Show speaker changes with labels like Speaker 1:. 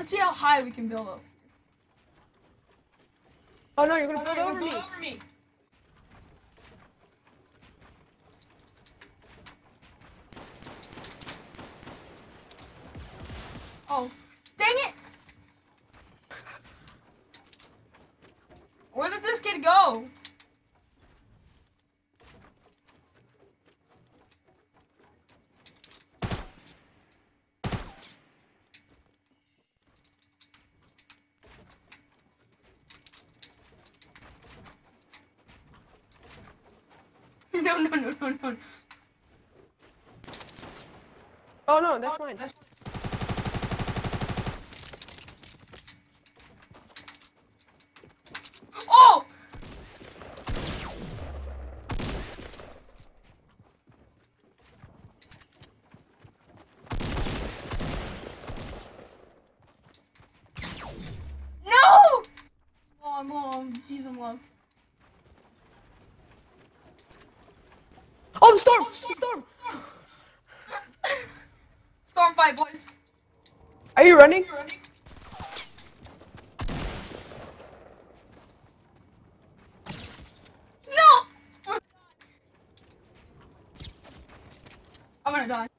Speaker 1: Let's see how high we can build up.
Speaker 2: Oh no, you're gonna build over me.
Speaker 1: Oh, dang it! Where did this kid go? No.
Speaker 2: Oh no, that's mine.
Speaker 1: Oh! No! Mom, jeez, I'm low.
Speaker 2: Oh, the storm! The storm!
Speaker 1: Storm fight, boys.
Speaker 2: Are you running?
Speaker 1: No! I'm gonna die.